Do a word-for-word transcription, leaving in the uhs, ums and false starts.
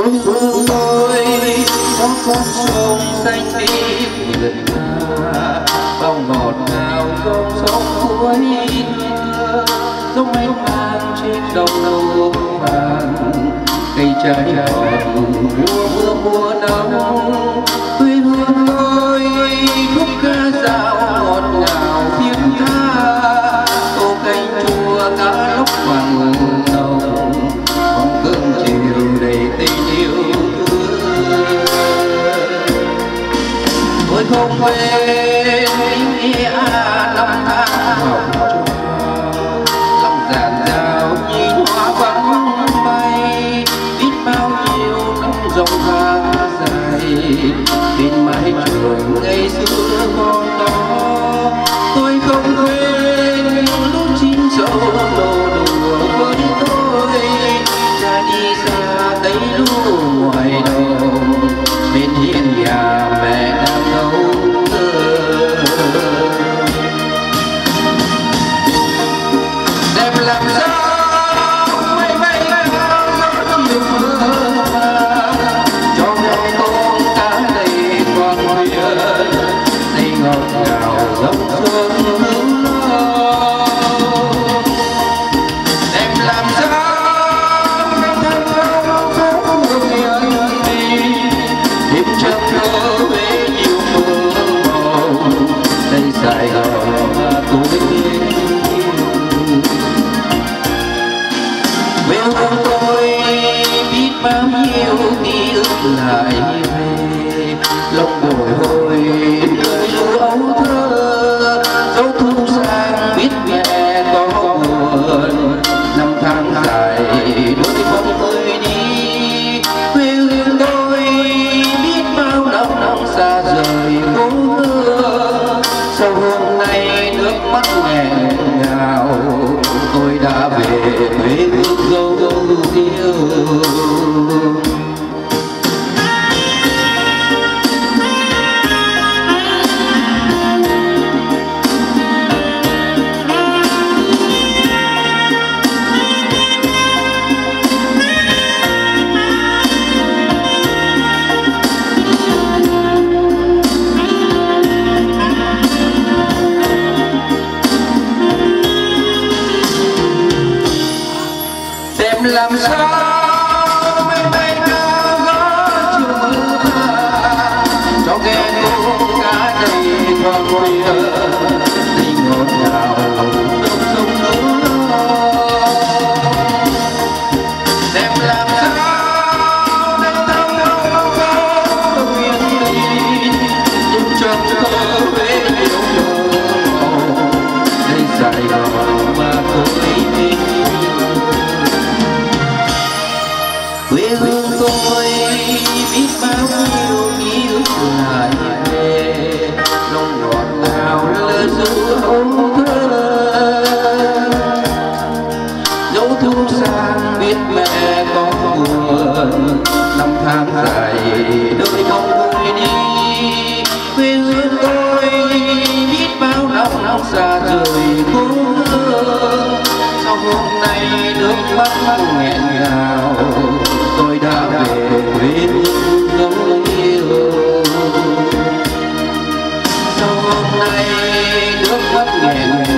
quê hương tôi có con sông xanh biếc vườn hoa bao ngọt ngào dòng sông cuối thơ giống ánh vàng trên đồng nâu vàng cây trái ngọt mùa mưa mùa nắng quê hương tôi khúc ca dạo ngọt ngào thiết tha tô canh chua cá lóc vàng nồng mong cơm chiều đầy tình yêu thương tôi không quên ý nghĩa năm tháng học trò lòng giàn dào nhìn hoa vắng bay biết bao nhiêu năm dòng tháng dài bên mái trường ngày xưa còn đó tôi không quên lúc chín dâu nô đùa với tôi ra đi xa tây lúa ngoài đồng bên hiên nhà mẹ đang nấu cơm đẹp làm sao mây mây cao gió nhiều mưa cho mẹ con cá đầy con thuyền đầy ngọt ngào dòng sông hướng lo đẹp làm sao năm tháng không có người đêm trăng thơ với nhiều mơ mộng đây Sài Gòn mà tôi quê hương tôi biết bao nhiêu ký ức lại về lòng bồi hồi đời lưu ấu thơ dấu thu sang biết mẹ có buồn năm tháng dài đôi bóng ơi đi quê hương tôi biết bao năm năm xa rời cố hương sau hôm nay nước mắt nghẹn ngào tôi đã về quê hương dấu yêu làm sao mây bay cao gió chiều mưa cho ghe cô cá đầy con khuya đầy ngọt ngào dòng sông nước đẹp làm sao đất thăm không có nguyện đi nhưng trong cơ với nhiều mơ đây Sài Gòn mà tôi đi quê hương tôi biết bao nhiêu ký ức lại về lòng ngọt ngào lỡ dấu ấu thơ dấu thu sang biết mẹ có buồn năm tháng dài đôi không người đi quê hương tôi biết bao năm năm xa rời cố hương sau hôm nay nước mắt nghẹn ngào tôi đã về quê hương dấu yêu sau hôm nay nước mắt nghẹn ngào